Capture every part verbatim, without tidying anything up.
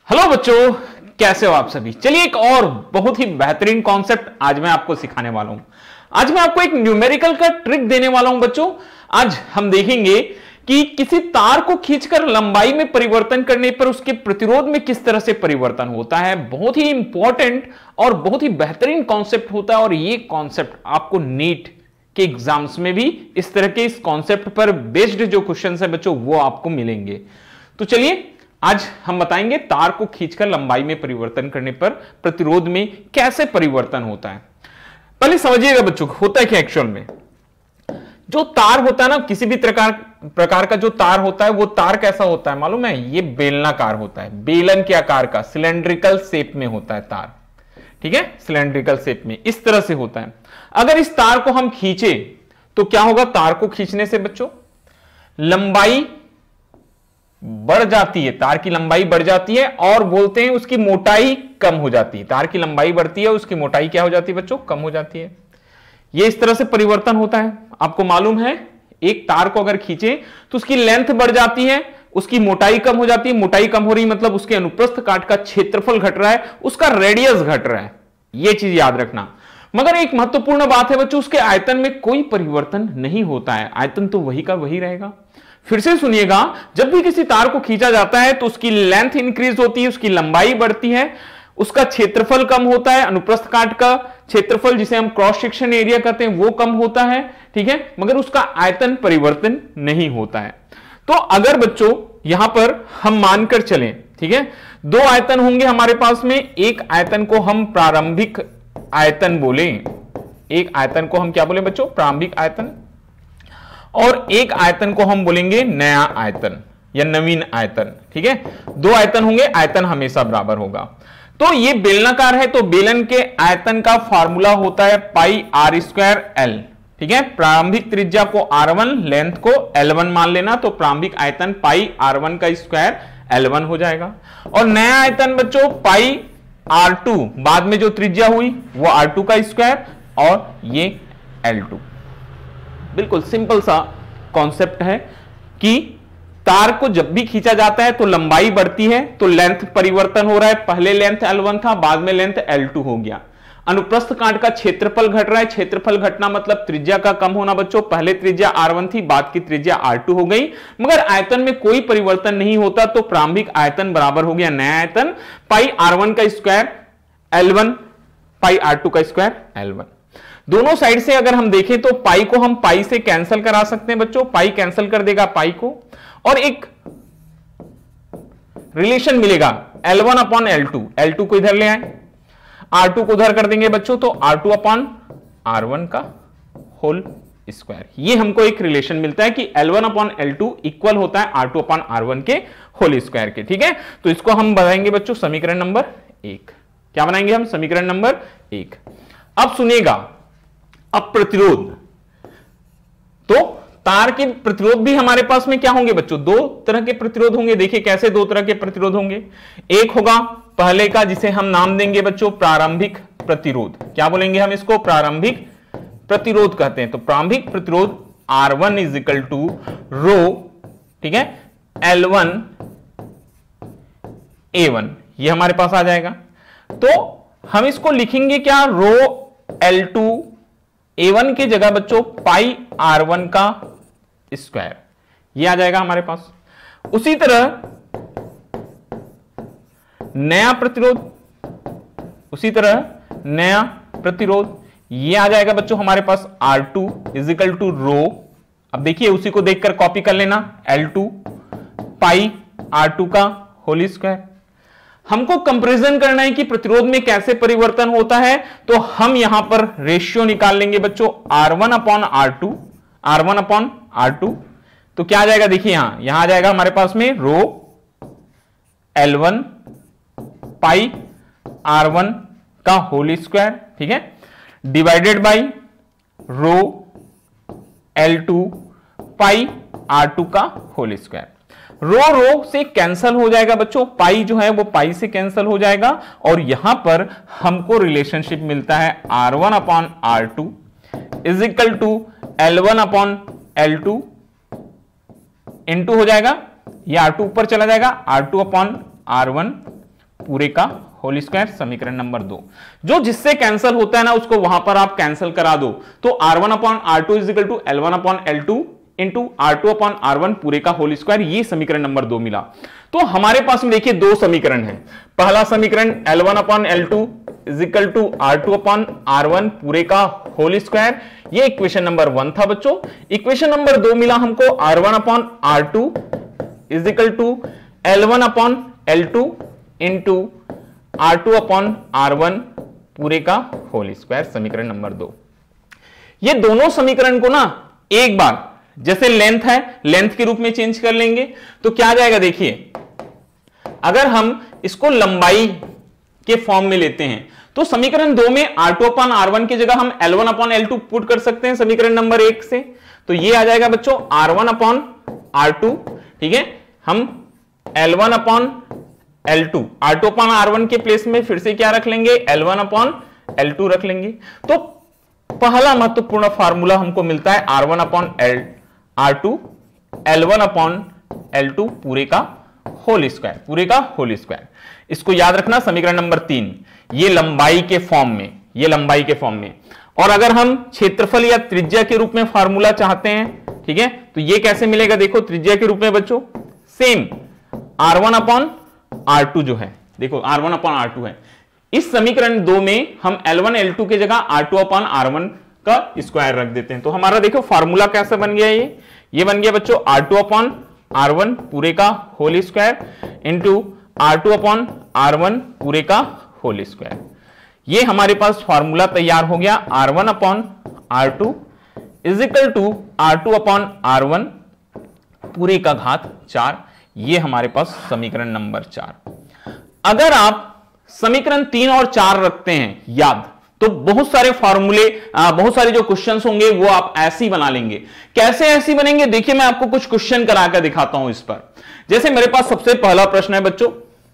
Hello बच्चों, कैसे हो आप सभी। चलिए एक और बहुत ही बेहतरीन कॉन्सेप्ट आज मैं आपको सिखाने वाला हूं। आज मैं आपको एक न्यूमेरिकल का ट्रिक देने वाला हूं बच्चों। आज हम देखेंगे कि किसी तार को खींचकर लंबाई में परिवर्तन करने पर उसके प्रतिरोध में किस तरह से परिवर्तन होता है। बहुत ही इंपॉर्टेंट और बहुत ही बेहतरीन कॉन्सेप्ट होता है और ये कॉन्सेप्ट आपको नीट के एग्जाम्स में भी इस तरह के इस कॉन्सेप्ट पर बेस्ड जो क्वेश्चन है बच्चों वो आपको मिलेंगे। तो चलिए आज हम बताएंगे तार को खींचकर लंबाई में परिवर्तन करने पर प्रतिरोध में कैसे परिवर्तन होता है। पहले समझिएगा बच्चों होता है क्या एक्चुअल में। जो तार होता है ना, किसी भी प्रकार प्रकार का जो तार होता है वो तार कैसा होता है मालूम है। ये बेलनाकार होता है, बेलन के आकार का, सिलेंड्रिकल शेप में होता है तार। ठीक है, सिलेंड्रिकल शेप में इस तरह से होता है। अगर इस तार को हम खींचे तो क्या होगा। तार को खींचने से बच्चों लंबाई बढ़ जाती है, तार की लंबाई बढ़ जाती है और बोलते हैं उसकी मोटाई कम हो जाती है। तार की लंबाई बढ़ती है, उसकी मोटाई क्या हो जाती है बच्चों, कम हो जाती है। ये इस तरह से परिवर्तन होता है। आपको मालूम है एक तार को अगर खींचे तो उसकी लेंथ बढ़ जाती है, उसकी मोटाई कम हो जाती है। मोटाई कम हो रही मतलब उसके अनुप्रस्थ काट का क्षेत्रफल घट रहा है, उसका रेडियस घट रहा है। यह चीज याद रखना। मगर एक महत्वपूर्ण बात है बच्चों, उसके आयतन में कोई परिवर्तन नहीं होता है, आयतन तो वही का वही रहेगा। फिर से सुनिएगा, जब भी किसी तार को खींचा जाता है तो उसकी लेंथ इंक्रीज होती है, उसकी लंबाई बढ़ती है, उसका क्षेत्रफल कम होता है, अनुप्रस्थ काट का क्षेत्रफल जिसे हम क्रॉस सेक्शन एरिया कहते हैं वो कम होता है। ठीक है, मगर उसका आयतन परिवर्तन नहीं होता है। तो अगर बच्चों यहां पर हम मानकर चलें, ठीक है, दो आयतन होंगे हमारे पास में। एक आयतन को हम प्रारंभिक आयतन बोले, एक आयतन को हम क्या बोले बच्चों, प्रारंभिक आयतन, और एक आयतन को हम बोलेंगे नया आयतन या नवीन आयतन। ठीक है, दो आयतन होंगे, आयतन हमेशा बराबर होगा। तो ये बेलनाकार है तो बेलन के आयतन का फार्मूला होता है पाई आर स्क्वायर एल। ठीक है, प्रारंभिक त्रिज्या को आर वन, लेंथ को एल वन मान लेना, तो प्रारंभिक आयतन पाई आर वन का स्क्वायर एल वन हो जाएगा। और नया आयतन बच्चों पाई आर टू, बाद में जो त्रिज्या हुई वो आर टू का स्क्वायर और ये एल टू। बिल्कुल सिंपल सा कॉन्सेप्ट है कि तार को जब भी खींचा जाता है तो लंबाई बढ़ती है तो लेंथ परिवर्तन हो रहा है। पहले लेंथ एल वन था, बाद में लेंथ एल टू हो गया। अनुप्रस्थ काट का क्षेत्रफल घट रहा है, क्षेत्रफल घटना मतलब त्रिज्या का कम होना बच्चों। पहले त्रिज्या आर वन थी, बाद की त्रिज्या आर टू हो गई, मगर आयतन में कोई परिवर्तन नहीं होता। तो प्रारंभिक आयतन बराबर हो गया नया आयतन पाई आर वन का square L one pi R two का स्क्वायर एल वन। दोनों साइड से अगर हम देखें तो पाई को हम पाई से कैंसिल करा सकते हैं बच्चों। पाई कैंसिल कर देगा पाई को और एक रिलेशन मिलेगा L one upon L two. L two को इधर ले आए, आर टू को उधर कर देंगे बच्चों, तो R two upon R one का होल स्क्वायर। ये हमको एक रिलेशन मिलता है कि L one upon L two equal होता है R two upon R one के होल स्क्वायर के। ठीक है, तो इसको हम बनाएंगे बच्चों समीकरण नंबर एक। क्या बनाएंगे हम, समीकरण नंबर एक। अब सुनिएगा, अब प्रतिरोध, तो तार के प्रतिरोध भी हमारे पास में क्या होंगे बच्चों, दो तरह के प्रतिरोध होंगे। देखिए कैसे दो तरह के प्रतिरोध होंगे। एक होगा पहले का जिसे हम नाम देंगे बच्चों प्रारंभिक प्रतिरोध। क्या बोलेंगे हम इसको, प्रारंभिक प्रतिरोध कहते हैं। तो प्रारंभिक प्रतिरोध R one is equal to rho, ठीक है, एल वन ए वन, ये हमारे पास आ जाएगा। तो हम इसको लिखेंगे क्या, rho L two A one के जगह बच्चों पाई आर वन का स्क्वायर, ये आ जाएगा हमारे पास। उसी तरह नया प्रतिरोध, उसी तरह नया प्रतिरोध ये आ जाएगा बच्चों हमारे पास R two is equal to rho. अब देखिए उसी को देखकर कॉपी कर लेना, L two pi R two का होल स्क्वायर। हमको कंपैरिजन करना है कि प्रतिरोध में कैसे परिवर्तन होता है, तो हम यहां पर रेशियो निकाल लेंगे बच्चों R one upon R two, R one upon R two. तो क्या आ जाएगा, देखिए यहां यहां आ जाएगा हमारे पास में rho L one pi R one का होल स्क्वायर, ठीक है, divided by rho L two pi R two का होल स्क्वायर। रो रो से कैंसल हो जाएगा बच्चों, पाई जो है वो पाई से कैंसल हो जाएगा और यहां पर हमको रिलेशनशिप मिलता है R one upon R two is equal to L one upon L two into हो जाएगा, ये आर टू ऊपर चला जाएगा, R two upon R one पूरे का होल स्क्वायर, समीकरण नंबर दो। जो जिससे कैंसिल होता है ना उसको वहां पर आप कैंसिल करा दो, तो R one upon R two is equal to L one upon L two into R two upon R one पूरे का होल स्क्वायर, ये समीकरण नंबर दो मिला। तो हमारे पास में देखिए दो समीकरण है। पहला समीकरण L one upon L two is equal to R two upon R one पूरे का होल स्क्वायर, ये इक्वेशन नंबर वन था बच्चों। इक्वेशन नंबर दो मिला हमको R one upon R two is equal to L one upon L two into R two upon R one पूरे का होल स्क्वायर, समीकरण नंबर दो। ये दोनों समीकरण को ना एक बार जैसे लेंथ है लेंथ के रूप में चेंज कर लेंगे तो क्या आ जाएगा, देखिए अगर हम इसको लंबाई के फॉर्म में लेते हैं तो समीकरण दो में R two upon R one की जगह हम L one upon L two put कर सकते हैं समीकरण नंबर एक से, तो ये आ जाएगा बच्चों R one upon R two, ठीक है। हम L one upon L two, R two upon R one के प्लेस में फिर से क्या रख लेंगे, L one upon L two रख लेंगे। तो पहला महत्वपूर्ण फार्मूला हमको मिलता है R one upon L R two L one upon L two पूरे का होल स्क्वायर, पूरे का होल स्क्वायर। इसको याद रखना, समीकरण नंबर तीन, ये लंबाई के फॉर्म में, ये लंबाई के फॉर्म में। और अगर हम क्षेत्रफल या त्रिज्या के रूप में फार्मूला चाहते हैं, ठीक है, तो ये कैसे मिलेगा, देखो त्रिज्या के रूप में बच्चों same R one upon R two जो है, देखो R one upon R two है। इस समीकरण दो में हम एल वन एल टू की जगह R two upon R one का स्क्वायर रख देते हैं। तो हमारा देखो फार्मूला कैसे बन गया, ये ये बन गया बच्चों R two upon R one पूरे का whole square into R two upon R one पूरे का होल स्क्वायर। ये हमारे पास फार्मूला तैयार हो गया, R one upon R two is equal to R two upon R one पूरे का घात चार, ये हमारे पास समीकरण नंबर चार। अगर आप समीकरण तीन और चार रखते हैं याद, तो बहुत सारे फॉर्मूले, बहुत सारे जो क्वेश्चंस होंगे वो आप ऐसे ही बना लेंगे। कैसे ऐसे बनेंगे, देखिए मैं आपको कुछ क्वेश्चन कराकर दिखाता हूं इस पर। जैसे मेरे पास सबसे पहला प्रश्न है बच्चों,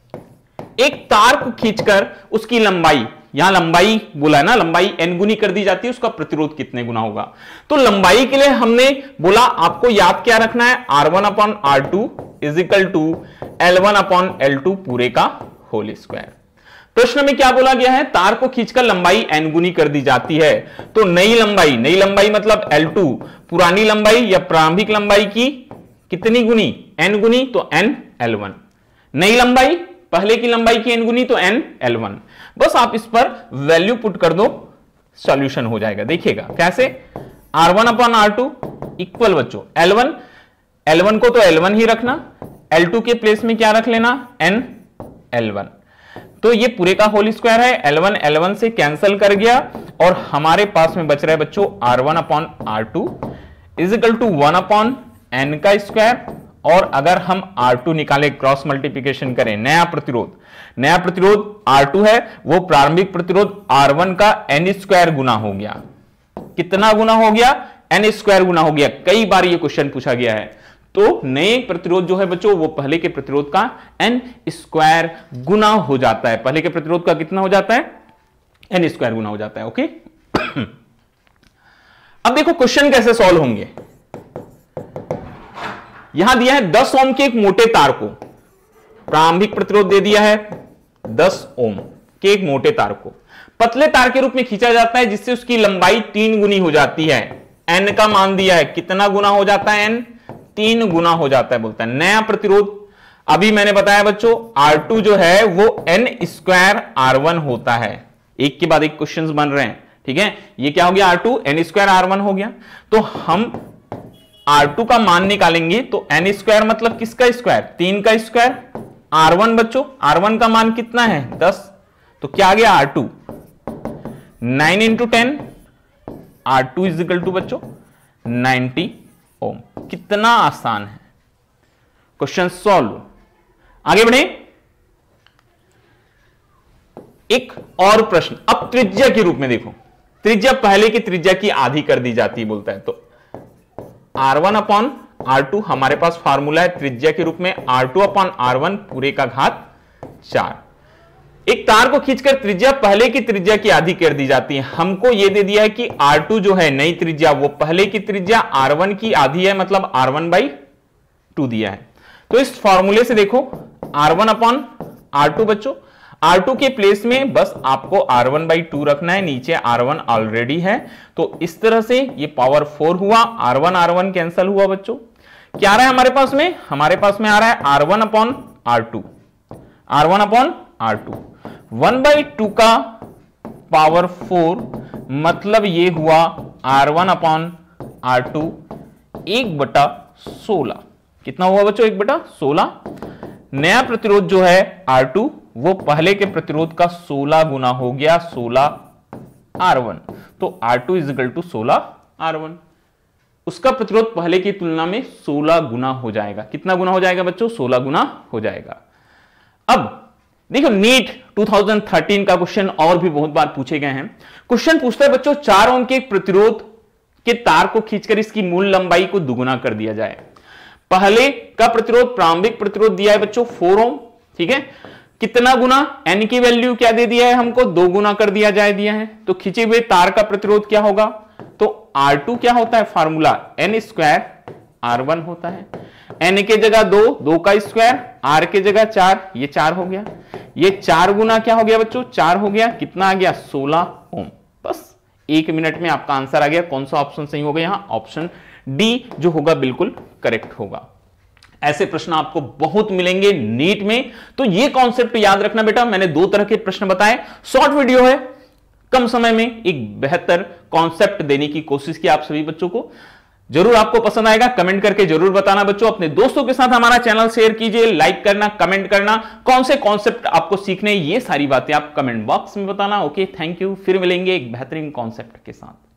एक तार को खींचकर उसकी लंबाई, यहां लंबाई बोला है ना, लंबाई एन गुनी कर दी जाती है, उसका प्रतिरोध कितने गुना होगा। तो लंबाई के लिए हमने बोला आपको याद क्या रखना है, R one upon R two is equal to L one upon L two पूरे का होल स्क्वायर। प्रश्न में क्या बोला गया है, तार को खींचकर लंबाई एन गुनी कर दी जाती है। तो नई लंबाई, नई लंबाई मतलब एल टू, पुरानी लंबाई या प्रारंभिक लंबाई की कितनी गुनी, एन गुनी, तो एन एल वन। नई लंबाई पहले की लंबाई की एन गुनी, तो एन एल वन। बस आप इस पर वैल्यू पुट कर दो, सॉल्यूशन हो जाएगा। देखिएगा कैसे, R one upon R two equal बच्चों एल वन, एल वन को तो एल वन ही रखना, एल टू के प्लेस में क्या रख लेना, एन एल वन। तो ये पूरे का होल स्क्वायर है, एल वन एल वन से कैंसिल कर गया और हमारे पास में बच रहा है बच्चों R one upon R two is equal to one upon N का स्क्वायर। और अगर हम आर टू निकाले, क्रॉस मल्टीप्लिकेशन करें, नया प्रतिरोध, नया प्रतिरोध आर टू है, वो प्रारंभिक प्रतिरोध आर वन का एन स्क्वायर गुना हो गया। कितना गुना हो गया, एन स्क्वायर गुना हो गया। कई बार ये क्वेश्चन पूछा गया है। तो नए प्रतिरोध जो है बच्चों वो पहले के प्रतिरोध का एन स्क्वायर गुना हो जाता है। पहले के प्रतिरोध का कितना हो जाता है, एन स्क्वायर गुना हो जाता है। ओके अब देखो क्वेश्चन कैसे सॉल्व होंगे। यहां दिया है दस ओम के एक मोटे तार को, प्रारंभिक प्रतिरोध दे दिया है दस ओम के एक मोटे तार को पतले तार के रूप में खींचा जाता है, जिससे उसकी लंबाई तीन गुनी हो जाती है। एन का मान दिया है, कितना गुना हो जाता है, एन तीन गुना हो जाता है। बोलता है नया प्रतिरोध, अभी मैंने बताया बच्चों आर टू जो है वो एन स्क्वायर आर वन होता है। एक के बाद एक क्वेश्चंस बन रहे हैं, ठीक है। ये क्या हो गया, R two N square R one हो गया। तो हम आर टू का मान निकालेंगे तो एन स्क्वायर मतलब किसका स्क्वायर, तीन का स्क्वायर। आर वन बच्चों, आर वन का मान कितना है, दस। तो क्या आ गया, R two nine into ten, R two is equal to बच्चों नाइनटी ओम। कितना आसान है, क्वेश्चन सॉल्व। आगे बढ़े, एक और प्रश्न अब त्रिज्या के रूप में देखो। त्रिज्या पहले की त्रिज्या की आधी कर दी जाती है, बोलता है। तो R one upon R two हमारे पास फार्मूला है त्रिज्या के रूप में R two upon R one पूरे का घात चार। एक तार को खींचकर त्रिज्या पहले की त्रिज्या की आधी कर दी जाती है। हमको यह दे दिया है कि आर टू जो है नई त्रिज्या वो पहले की त्रिज्या आर वन की आधी है, मतलब आर वन बाई टू दिया है। तो इस फॉर्मूले से देखो R one upon R two बच्चों, आर टू के प्लेस में बस आपको आर वन बाई टू रखना है, नीचे आर वन ऑलरेडी है, तो इस तरह से ये पावर फोर हुआ, R one R one cancel हुआ बच्चों। क्या आ रहा है हमारे पास में? हमारे पास में आ रहा है R one upon R two, R one upon R two, one by two का पावर फोर, मतलब ये हुआ R one upon R two, एक बटा सोलह। कितना हुआ बच्चों? एक बटा सोलह। नया प्रतिरोध जो है आर टू वो पहले के प्रतिरोध का सोलह गुना हो गया, सोलह आर वन, तो R two is equal to सोलह आर वन। उसका प्रतिरोध पहले की तुलना में सोलह गुना हो जाएगा। कितना गुना हो जाएगा बच्चों? सोलह गुना हो जाएगा। अब देखो नीट दो हज़ार तेरह का क्वेश्चन और भी बहुत बार पूछे गए हैं। क्वेश्चन पूछता है बच्चों चार ओम के एक प्रतिरोध के तार को खींचकर इसकी मूल लंबाई को दुगुना कर दिया जाए। पहले का प्रतिरोध प्रारंभिक प्रतिरोध दिया है बच्चों फोर ओम, ठीक है, कितना गुना? एन की वैल्यू क्या दे दिया है हमको? दो गुना कर दिया जाए दिया है, तो खींचे हुए तार का प्रतिरोध क्या होगा? तो आर टू क्या होता है formula? N square R one होता है। एन के जगह दो, दो का स्क्वायर, आर के जगह चार, ये चार हो गया, ये चार गुना क्या हो गया बच्चों? चार हो गया। कितना आ गया? सोलह ओम। बस एक मिनट में आपका आंसर आ गया। कौन सा ऑप्शन सही होगा यहां? ऑप्शन डी जो होगा बिल्कुल करेक्ट होगा। ऐसे प्रश्न आपको बहुत मिलेंगे नीट में, तो ये कॉन्सेप्ट याद रखना बेटा। मैंने दो तरह के प्रश्न बताए, शॉर्ट वीडियो है, कम समय में एक बेहतर कॉन्सेप्ट देने की कोशिश की आप सभी बच्चों को। जरूर आपको पसंद आएगा, कमेंट करके जरूर बताना बच्चों। अपने दोस्तों के साथ हमारा चैनल शेयर कीजिए, लाइक करना, कमेंट करना, कौन से कॉन्सेप्ट आपको सीखने, ये सारी बातें आप कमेंट बॉक्स में बताना। Okay, thank you. फिर मिलेंगे एक बेहतरीन कॉन्सेप्ट के साथ।